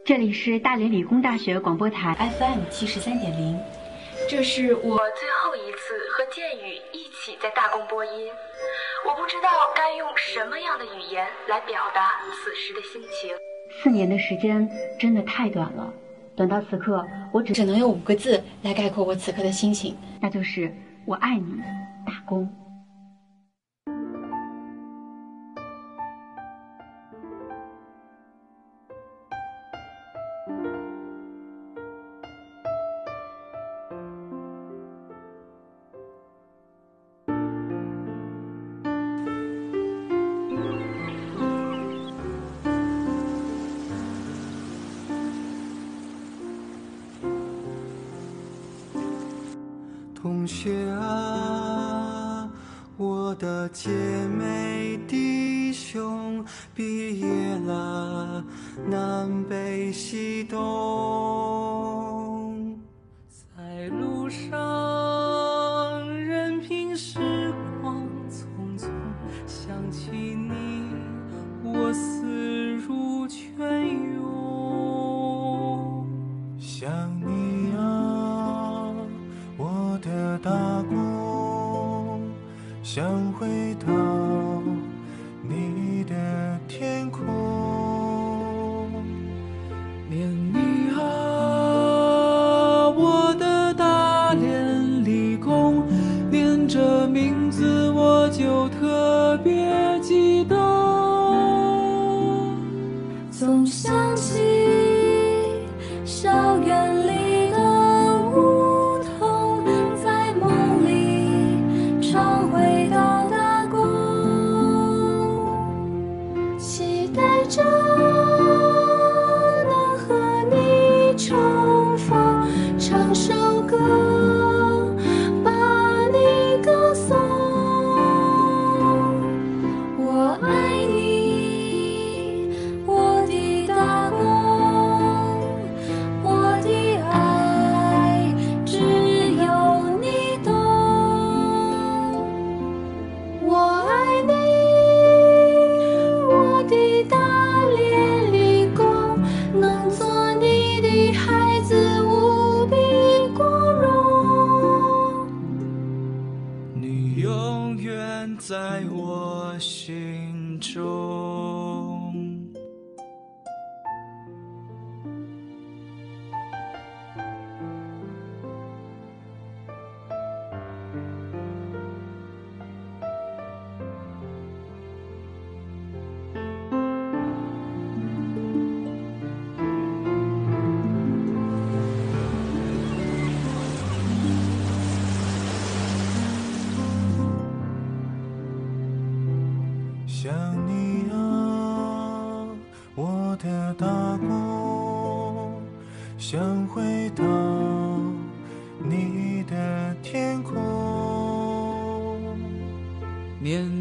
这里是大连理工大学广播台 FM73.0， 这是我最后一次和建宇一起在大公播音，我不知道该用什么样的语言来表达此时的心情。 4年的时间真的太短了，短到此刻我只能用5个字来概括我此刻的心情， 那就是我爱你，大公。 同学啊，我的姐妹弟兄，毕业了，南北西东，在路上任凭时光匆匆，想起你，我思如泉涌，想你啊，我的大公，想回到你的天空，念你啊，我的大连理工，念着名字我就特别激动， 总想起校园里在我心中。想你啊，我的大公，想回到你的天空，念